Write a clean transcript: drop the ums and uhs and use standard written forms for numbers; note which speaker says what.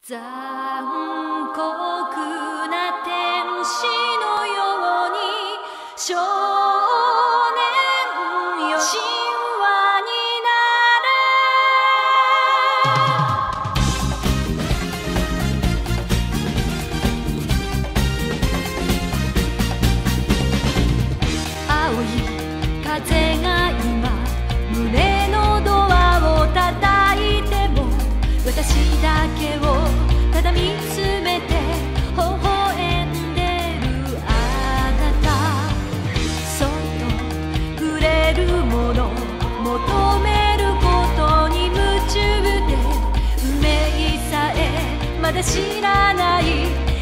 Speaker 1: 残酷な天使のように少年よ神話になれ青い風が今胸のドアを叩いても私だけをただ見つめて微笑んでるあなたそっと触れるもの求めることに夢中で運命さえまだ知らない